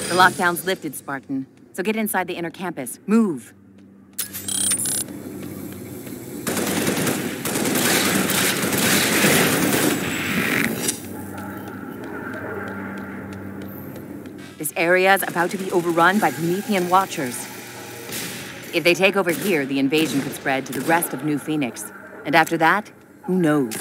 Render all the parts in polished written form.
The lockdown's lifted, Spartan. So get inside the inner campus. Move! This area's about to be overrun by Promethean Watchers. If they take over here, the invasion could spread to the rest of New Phoenix. And after that, who knows?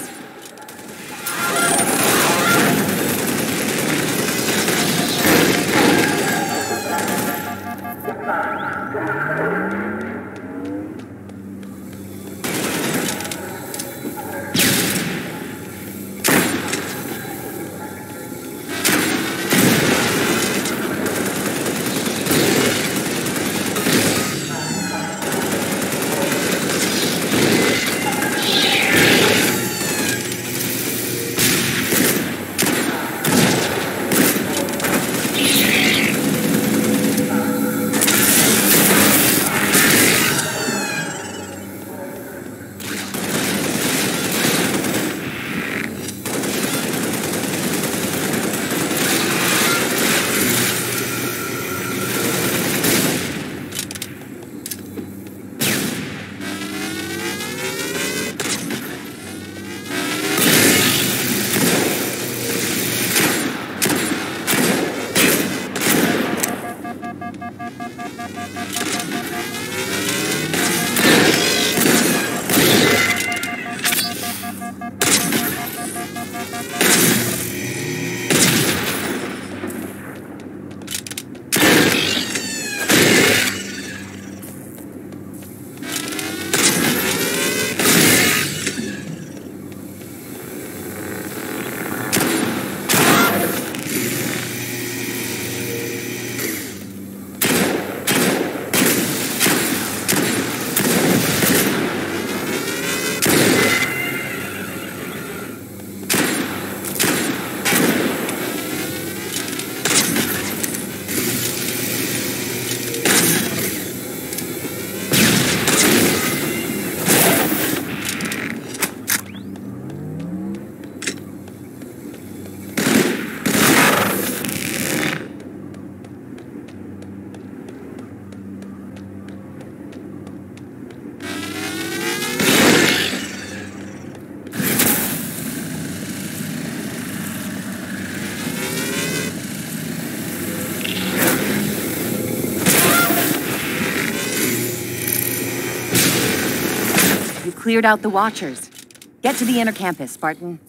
Cleared out the Watchers. Get to the inner campus, Spartan.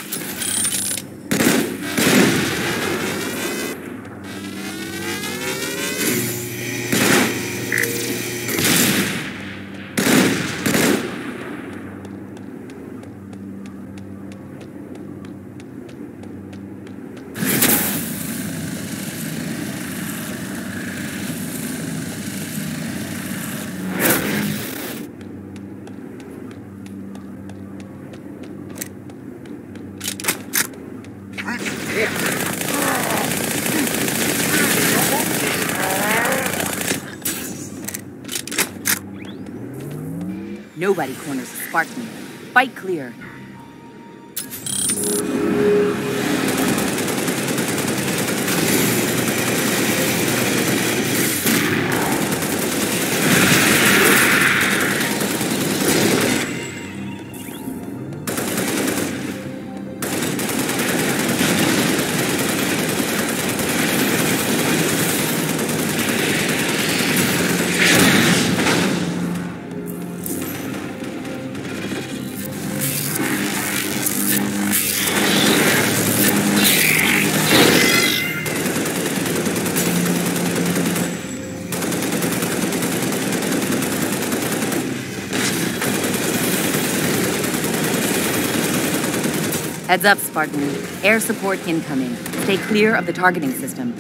Nobody corners a Spartan. Fight clear. Heads up, Spartan. Air support incoming. Stay clear of the targeting system.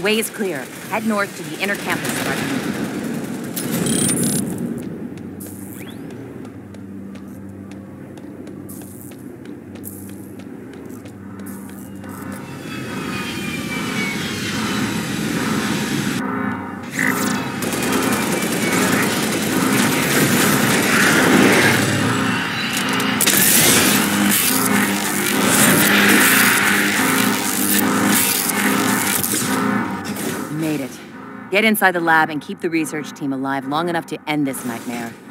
way is clear. Head north to the inner campus, Spartan. Get inside the lab and keep the research team alive long enough to end this nightmare.